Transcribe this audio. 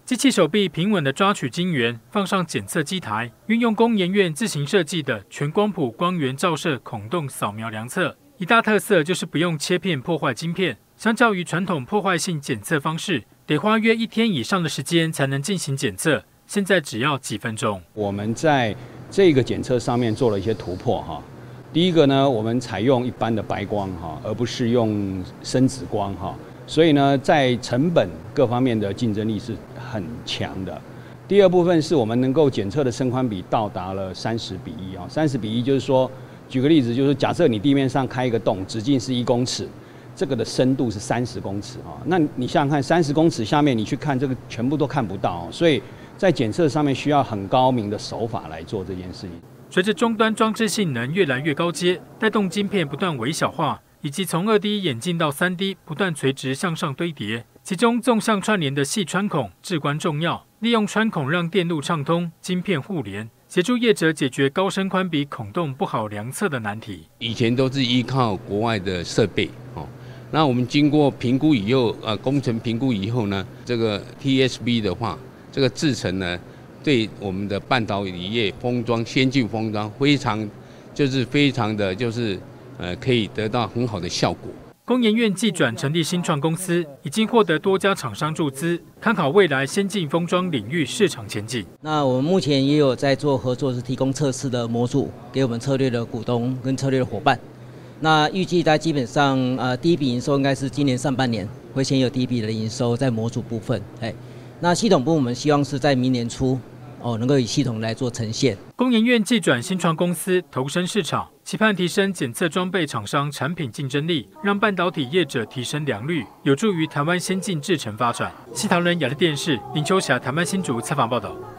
机器手臂平稳地抓取晶圆，放上检测机台，运用工研院自行设计的全光谱光源照射孔洞扫描量测。一大特色就是不用切片破坏晶片，相较于传统破坏性检测方式，得花约1天以上的时间才能进行检测，现在只要几分钟。 我们在这个检测上面做了一些突破哈。第一个呢，我们采用一般的白光哈，而不是用深紫光哈。所以呢，在成本各方面的竞争力是很强的。第二部分是我们能够检测的深宽比到达了30:1啊，30:1就是说，举个例子，就是假设你地面上开一个洞，直径是1公尺，这个的深度是30公尺啊。那你想想看，30公尺下面你去看这个全部都看不到，所以在检测上面需要很高明的手法来做这件事情。 随着终端装置性能越来越高阶，带动晶片不断微小化。以及从2D 演进到3D 不断垂直向上堆叠，其中纵向串联的细穿孔至关重要，利用穿孔让电路畅通、晶片互联，协助业者解决高深宽比孔洞不好量测的难题。 以前都是依靠国外的设备，那我们经过评估以后，工程评估以后呢，这个 TSB 的话，这个制程呢，对我们的半导体业封装、先进封装非常的可以得到很好的效果。 工研院技转成立新创公司，已经获得多家厂商注资，看好未来先进封装领域市场前景。 那我们目前也有在做合作，是提供测试的模组给我们策略的股东跟策略的伙伴。那预计基本上第一笔营收应该是今年上半年会先有第一笔的营收在模组部分。那系统部我们希望是在明年初能够以系统来做呈现。 工研院技转新创公司投身市场，期盼提升检测装备厂商产品竞争力，让半导体业者提升良率，有助于台湾先进制程发展。西桃人亚力电视林秋霞台湾新竹采访报道。